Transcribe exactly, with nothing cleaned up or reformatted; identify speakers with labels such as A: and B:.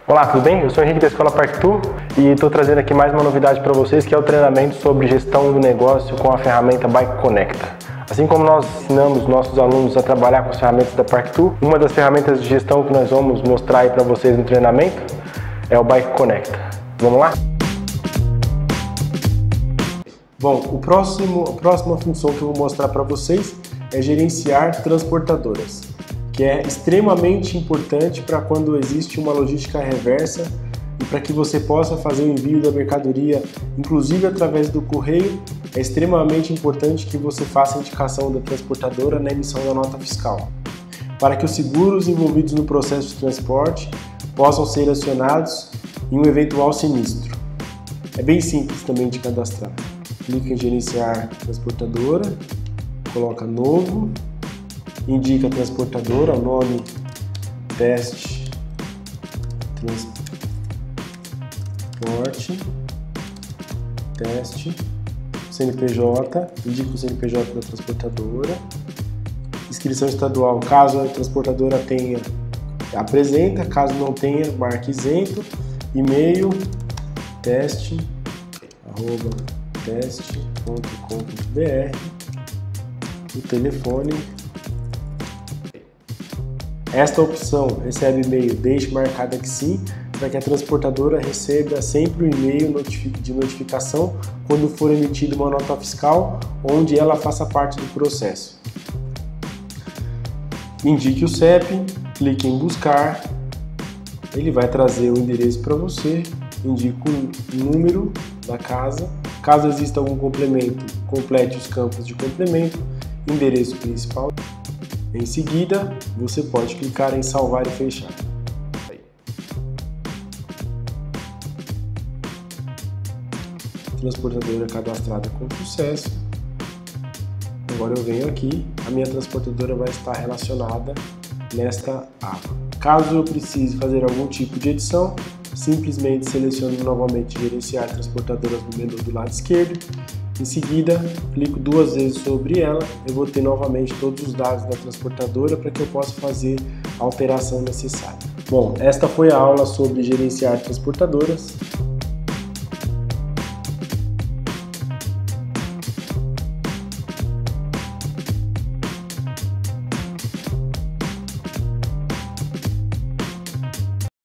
A: Olá, tudo bem? Eu sou o Henrique da Escola Parktool e estou trazendo aqui mais uma novidade para vocês, que é o treinamento sobre gestão do negócio com a ferramenta Bike Conecta. Assim como nós ensinamos nossos alunos a trabalhar com as ferramentas da Parktool, uma das ferramentas de gestão que nós vamos mostrar aí para vocês no treinamento é o Bike Conecta. Vamos lá?
B: Bom, o próximo, a próxima função que eu vou mostrar para vocês é gerenciar transportadoras, que é extremamente importante para quando existe uma logística reversa e para que você possa fazer o envio da mercadoria, inclusive através do correio. É extremamente importante que você faça a indicação da transportadora na emissão da nota fiscal, para que os seguros envolvidos no processo de transporte possam ser acionados em um eventual sinistro. É bem simples também de cadastrar. Clica em gerenciar transportadora, coloca novo, indica a transportadora, o nome, teste, transporte, teste, C N P J, indica o C N P J da transportadora, inscrição estadual, caso a transportadora tenha, apresenta, caso não tenha, marque isento, e-mail, teste, arroba, teste ponto com ponto br, o telefone. Esta opção recebe e-mail, deixe marcada que sim, para que a transportadora receba sempre o e-mail de notificação quando for emitida uma nota fiscal onde ela faça parte do processo. Indique o C E P, clique em buscar, ele vai trazer o endereço para você, indica o número da casa, caso exista algum complemento, complete os campos de complemento, endereço principal. Em seguida, você pode clicar em salvar e fechar. Transportadora cadastrada com sucesso. Agora eu venho aqui, a minha transportadora vai estar relacionada nesta aba. Caso eu precise fazer algum tipo de edição, simplesmente seleciono novamente gerenciar transportadoras no menu do lado esquerdo. Em seguida, clico duas vezes sobre ela, eu vou ter novamente todos os dados da transportadora para que eu possa fazer a alteração necessária. Bom, esta foi a aula sobre gerenciar transportadoras.